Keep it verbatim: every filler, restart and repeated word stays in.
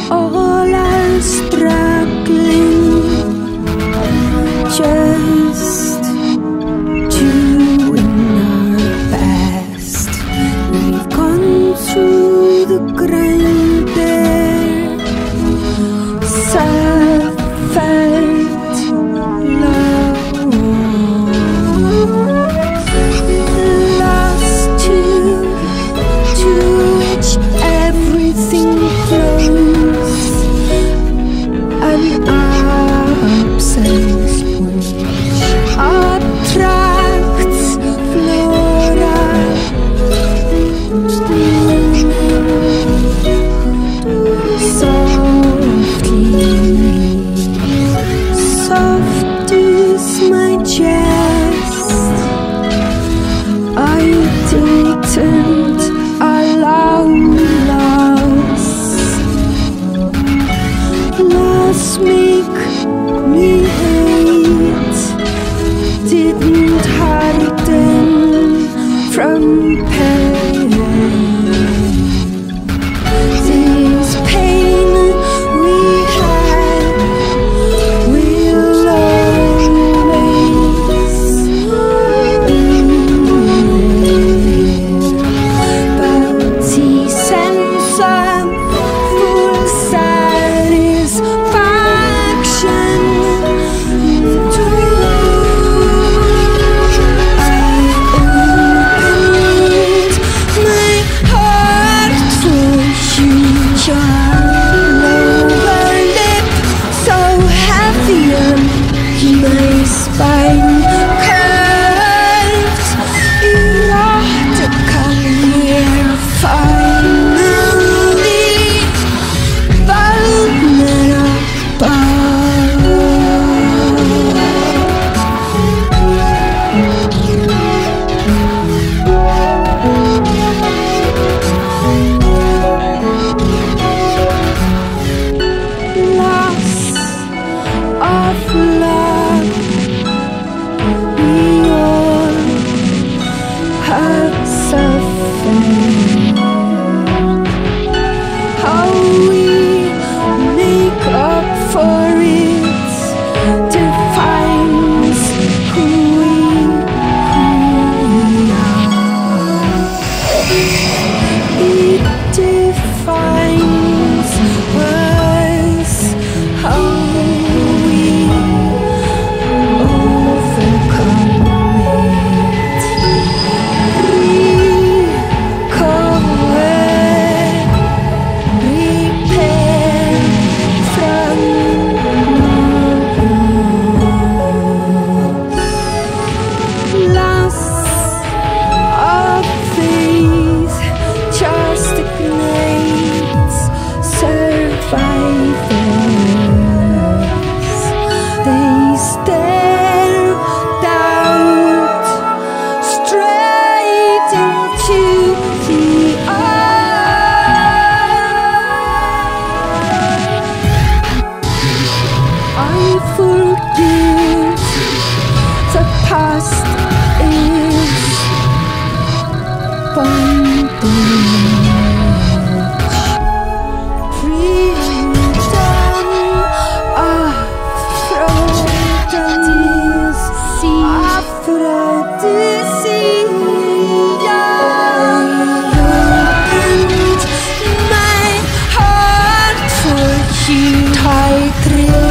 all are struggling just doing our best. We've gone through the grind there, suffered lost to to which everything flows, an absence which attracts flora. Softly, soft is my chest. I didn't allow loss. Loss make me hate, didn't harden from pain. This pain we had will always be there, but the sense of full satisfaction to I opened my heart for you. Your lower lip so heavy on my spine curved erotically. We're finally vulnerable. Loss of love, we all have suffered. How we make up for it defines who we, who we are. It defines us, how we overcome it. Recover, repair from loss of faith just ignites survivors. They stare doubt straight into the eye. I forgive, the past is bondage. Freedom, Aphrodisia, Aphrodisia. Opened my heart for you, tight.